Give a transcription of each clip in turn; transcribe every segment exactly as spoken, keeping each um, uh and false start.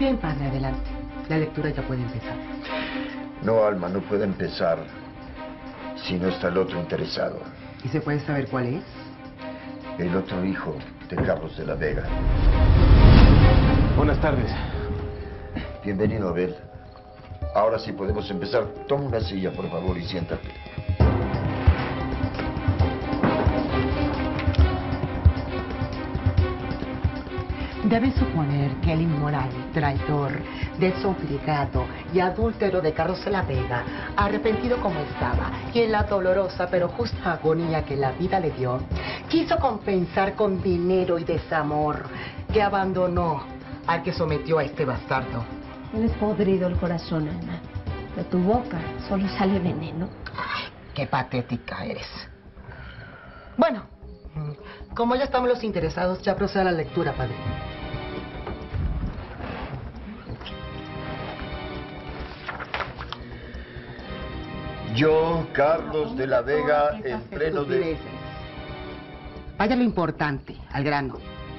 Bien, padre, adelante. La lectura ya puede empezar. No, Alma, no puede empezar si no está el otro interesado. ¿Y se puede saber cuál es? El otro hijo de Carlos de la Vega. Buenas tardes. Bienvenido, Abel. Ahora sí podemos empezar. Toma una silla, por favor, y siéntate. Debes suponer que el inmoral, traidor, desobligado y adúltero de Carlos de la Vega, arrepentido como estaba y en la dolorosa pero justa agonía que la vida le dio, quiso compensar con dinero y desamor que abandonó al que sometió a este bastardo. Tienes podrido el corazón, Alma. De tu boca solo sale veneno. Ay, qué patética eres. Bueno, como ya estamos los interesados, ya procede a la lectura, padre. Yo, Carlos de la Vega, en pleno de... Vaya lo importante, al grano.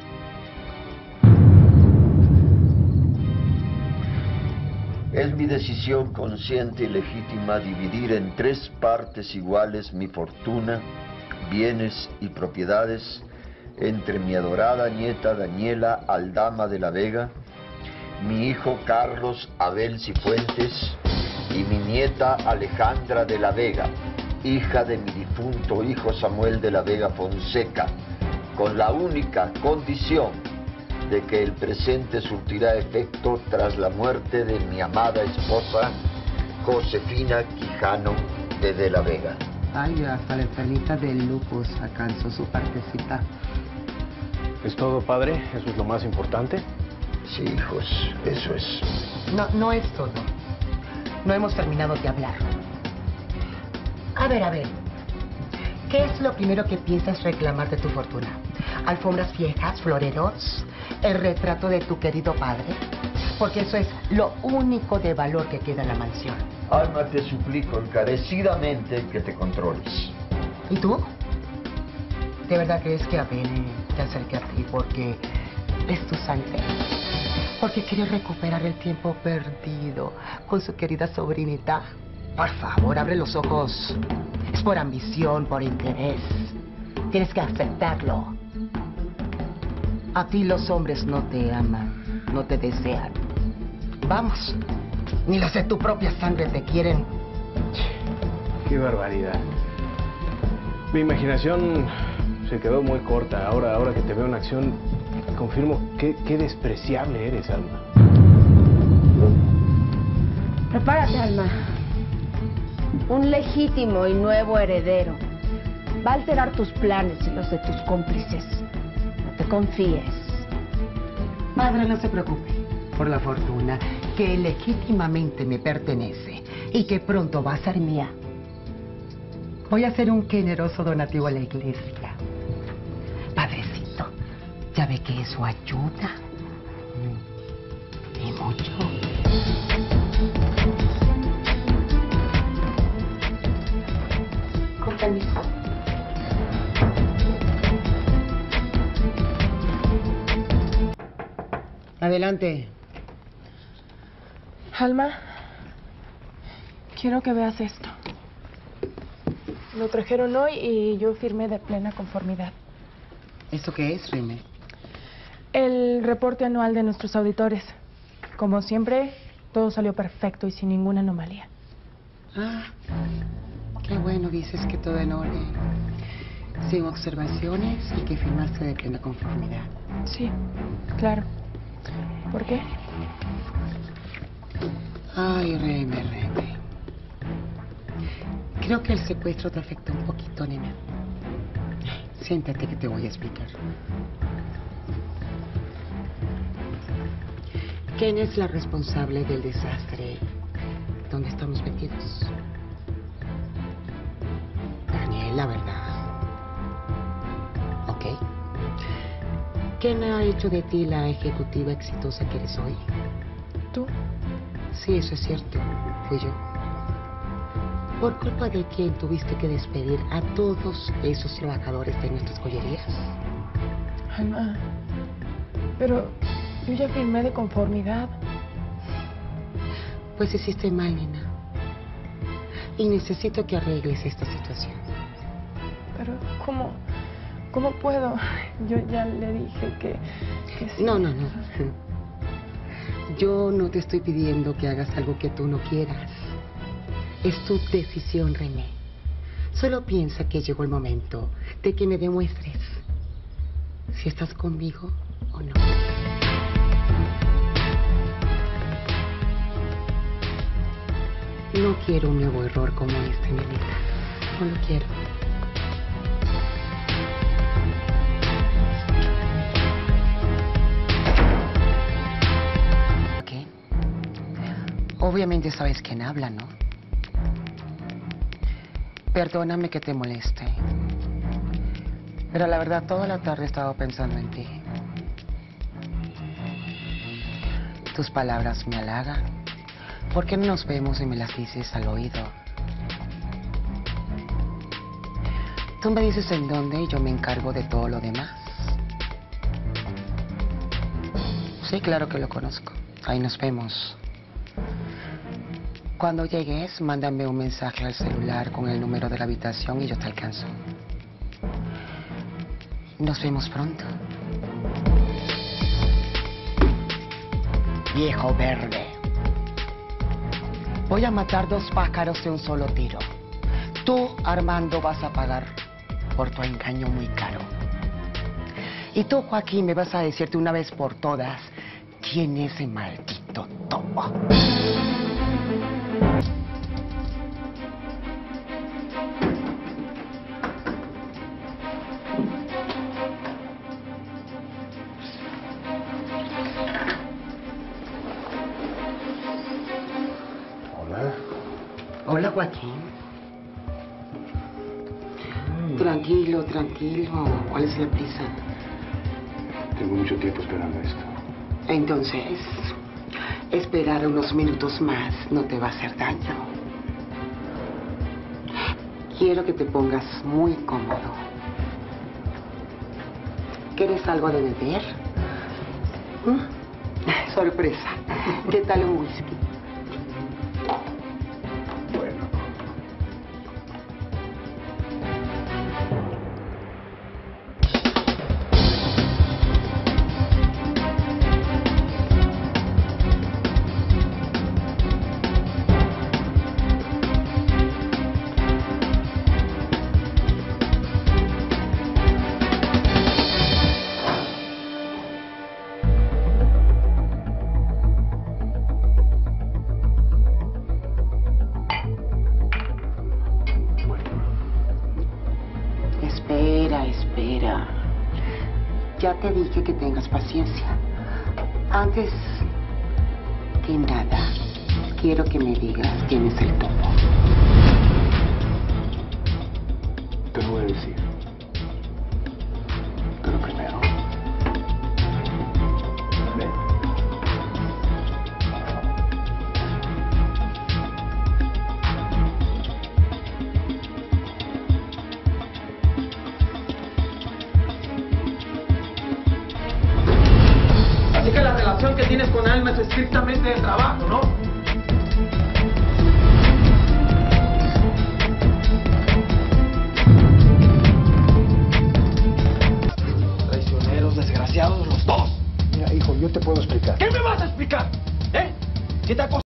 Es mi decisión consciente y legítima dividir en tres partes iguales mi fortuna, bienes y propiedades entre mi adorada nieta Daniela Aldama de la Vega, mi hijo Carlos Abel Cifuentes y mi nieta Alejandra de la Vega, hija de mi difunto hijo Samuel de la Vega Fonseca, con la única condición de que el presente surtirá efecto tras la muerte de mi amada esposa Josefina Quijano de de la Vega. Ay, hasta la enfermita del lupus alcanzó su partecita. ¿Es todo, padre? ¿Eso es lo más importante? Sí, hijos, eso es. No, no es todo. No hemos terminado de hablar. A ver, a ver. ¿Qué es lo primero que piensas reclamar de tu fortuna? ¿Alfombras viejas, floreros? ¿El retrato de tu querido padre? Porque eso es lo único de valor que queda en la mansión. Alma, te suplico encarecidamente que te controles. ¿Y tú? ¿De verdad crees que Abel te acerque a ti porque es tu sangre? Porque quieres recuperar el tiempo perdido con su querida sobrinita. Por favor, abre los ojos. Es por ambición, por interés. Tienes que aceptarlo. A ti los hombres no te aman, no te desean. Vamos, ni los de tu propia sangre te quieren. Qué barbaridad. Mi imaginación se quedó muy corta. Ahora, ahora que te veo en acción, confirmo qué, qué despreciable eres, Alma. Prepárate, Alma. Un legítimo y nuevo heredero va a alterar tus planes y los de tus cómplices. No te confíes. Padre, no se preocupe por la fortuna que legítimamente me pertenece y que pronto va a ser mía. Voy a hacer un generoso donativo a la iglesia. Padrecito, ya ve que eso ayuda. Y mucho. Con permiso. Adelante. Alma, quiero que veas esto. Lo trajeron hoy y yo firmé de plena conformidad. ¿Esto qué es, Rime? El reporte anual de nuestros auditores. Como siempre, todo salió perfecto y sin ninguna anomalía. Ah, qué bueno, dices que todo en orden. Sin observaciones y que firmaste de plena conformidad. Sí, claro. ¿Por qué? Ay, Reme, Reme. Creo que el secuestro te afectó un poquito, nena. Siéntate que te voy a explicar. ¿Quién es la responsable del desastre donde estamos metidos? Daniela, ¿verdad? Ok. ¿Quién ha hecho de ti la ejecutiva exitosa que eres hoy? ¿Tú? Sí, eso es cierto. Fui yo. ¿Por culpa de quién tuviste que despedir a todos esos trabajadores de nuestras joyerías? Alma, pero Yo ya firmé de conformidad. Pues hiciste mal, nena. Y necesito que arregles esta situación. Pero, ¿cómo, cómo puedo? Yo ya le dije que, que sí. No, no, no. Yo no te estoy pidiendo que hagas algo que tú no quieras. Es tu decisión, René. Solo piensa que llegó el momento de que me demuestres si estás conmigo o no. No quiero un nuevo error como este, nenita. No lo quiero. ¿Qué? Obviamente sabes quién habla, ¿no? Perdóname que te moleste. Pero la verdad, toda la tarde he estado pensando en ti. Tus palabras me halagan. ¿Por qué no nos vemos y me las dices al oído? Tú me dices en dónde y yo me encargo de todo lo demás. Sí, claro que lo conozco. Ahí nos vemos. Cuando llegues, mándame un mensaje al celular con el número de la habitación y yo te alcanzo. Nos vemos pronto. Viejo verde. Voy a matar dos pájaros de un solo tiro. Tú, Armando, vas a pagar por tu engaño muy caro. Y tú, Joaquín, me vas a decirte una vez por todas quién es ese maldito topo. Hola, Joaquín. Ay. Tranquilo, tranquilo. ¿Cuál es la prisa? Tengo mucho tiempo esperando esto. Entonces, esperar unos minutos más no te va a hacer daño. Quiero que te pongas muy cómodo. ¿Quieres algo de beber? ¿Mm? Sorpresa. ¿Qué tal un whisky? Espera, espera. Ya te dije que tengas paciencia. Antes que nada, quiero que me digas quién es el topo. Te lo voy a decir. Pero primero... ven. Así que la relación que tienes con Alma es estrictamente de trabajo, ¿no? Traicioneros, desgraciados, los dos. Mira, hijo, yo te puedo explicar. ¿Qué me vas a explicar? ¿Eh? Si te